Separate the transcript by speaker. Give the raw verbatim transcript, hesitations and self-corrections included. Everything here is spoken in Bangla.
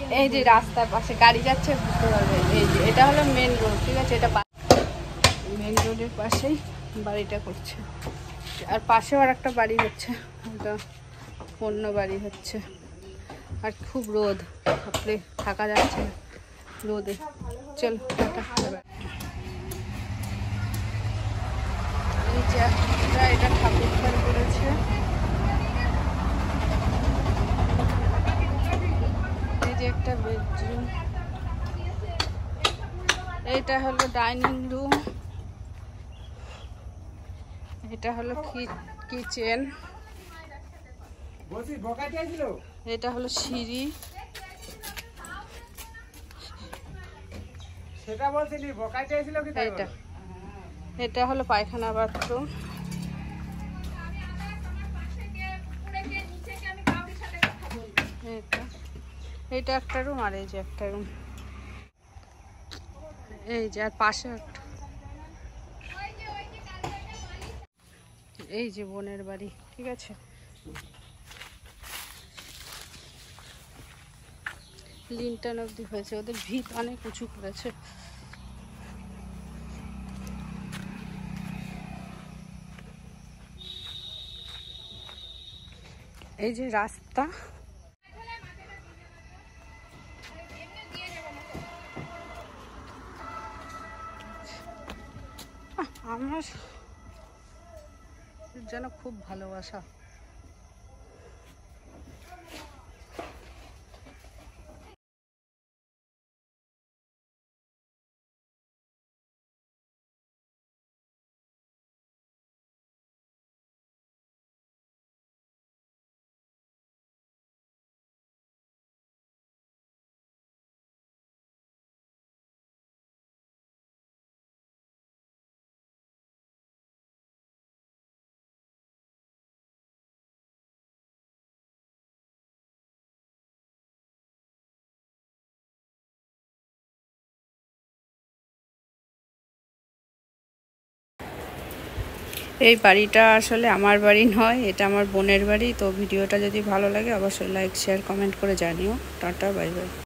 Speaker 1: এই যে রাস্তার পাশে গাড়ি যাচ্ছে বুঝতে পারবে। এই যে এটা হলো মেন রোড, ঠিক আছে? এটা মেন রোডের পাশেই বাড়িটা করছে, আর পাশেও আর একটা বাড়ি হচ্ছে, ওটা অন্য বাড়ি হচ্ছে। আর খুব রোদ, আপনি থাকা যাচ্ছে না রোদে। চল এই যে এটা ঠাকুর ঘর করেছে। এই যে একটা বেডরুম, এইটা হলো ডাইনিং রুম, এটা হলো কিচেন, এটা হলো সিঁড়ি, এটা এটা হলো পায়খানা বাথরুম, এটা এটা একটা রুম, আর এই যে একটা রুম, এই যে আর পাশে একটা, এই যে বোনের বাড়ি, ঠিক আছে? লিনটান অবধি হয়েছে, ওদের ভিত অনেক উঁচু করেছে। এই যে রাস্তা, আমার যেন খুব ভালোবাসা। এই বাড়িটা আসলে আমার বাড়ি নয়, এটা আমার বোনের বাড়ি। তো ভিডিওটা যদি ভালো লাগে অবশ্যই লাইক শেয়ার কমেন্ট করে জানিও। Tata, bye by.